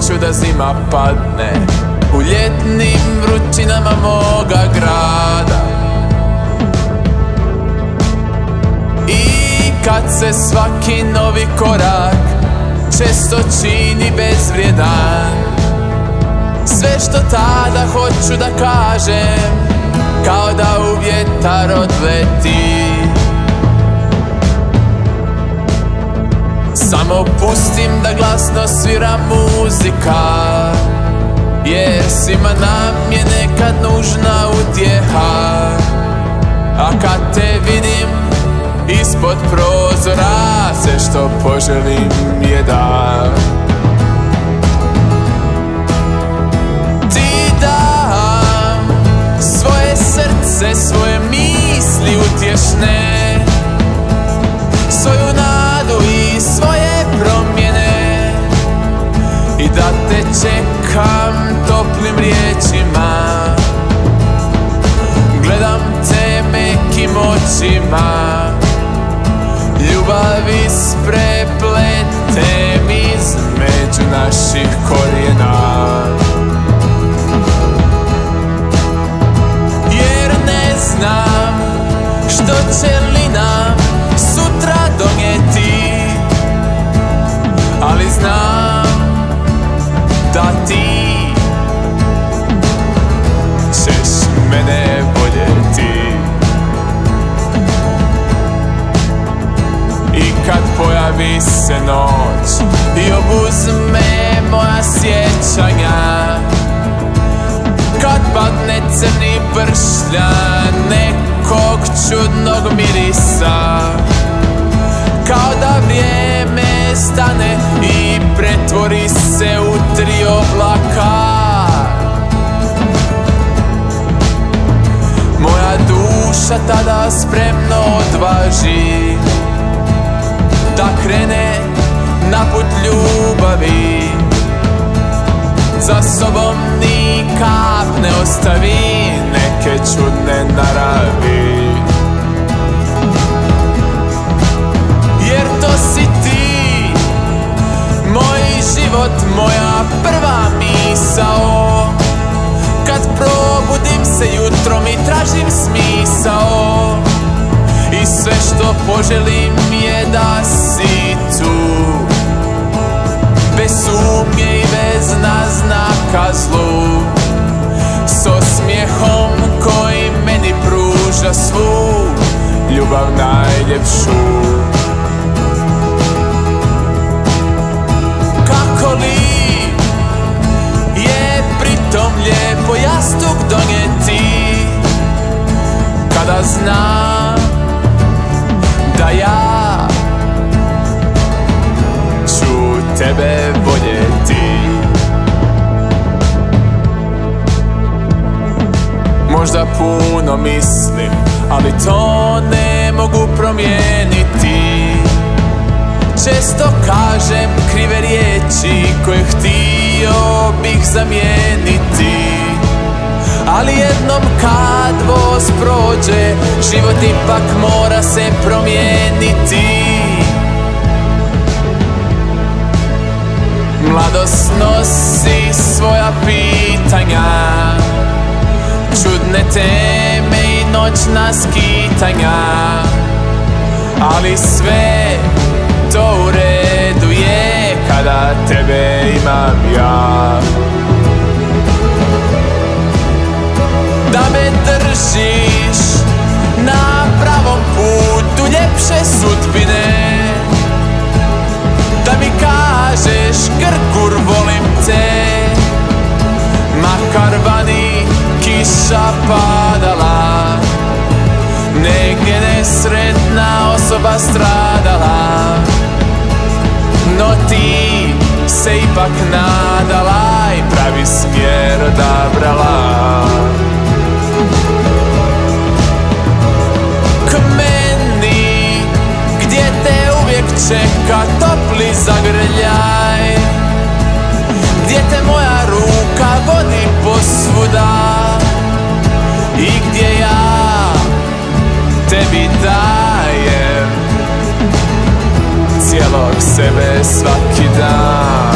hoću da zima padne u ljetnim vrućinama moga grada. I kad se svaki novi korak često čini bezvrijedan, sve što tada hoću da kažem kao da u vjetar odleti. Samo pustim da glasno svira muzika, jer svima nam je nekad nužna utjeha. A kad te vidim ispod prozora, sve što poželim je da ti dam svoje srce, svoje misli utješne, svoju nadu i svoje promjene, i da te čekam toplim riječima. Gledam te mekim očima, ljubav isprepletem između naših korijena. Jer ne znam što će li nam sutra donijeti, ali znam da ti ćeš mene voljeti. I kad pojavi se noć i obuzme moja sjećanja, kad padne crni bršljan nekog čudnog mirisa, kao da vrijeme stane i pretvori se u 3 oblaka. Moja duša tada spremno odvaži da krene na put ljubavi, za sobom ni kap ne ostavi neke čudne naravi. Jer to si ti, moj život, moja prva misao. Kad probudim se jutrom i tražim smisao, i sve što poželim je da si tu, bez sumnje i bez naznaka zlu, s osmijehom koji meni pruža svu ljubav najljepšu. Kako li je pritom lijepo jastuk donijeti, kada znam da ja ću tebe voljeti. Možda puno mislim, ali to ne mogu promijeniti. Često kažem krive riječi koje htio bih zamijeniti, ali jednom kad voz prođe, život ipak mora se promijeniti. Mladost nosi svoja pitanja, čudne teme i noćna skitanja, ali sve to u redu je kada tebe imam ja. Da me držiš na pravom putu ljepše sudbine, da mi kažeš Grgur volim te, makar vani kiša padala, negdje nesretna osoba stradala, no ti se ipak nadala i pravi smjer odabrala. K meni, gdje te uvijek čeka topli zagrljaj, gdje te moja ruka vodi posvuda i gdje ja tebi dajem cijelog sebe svaki dan.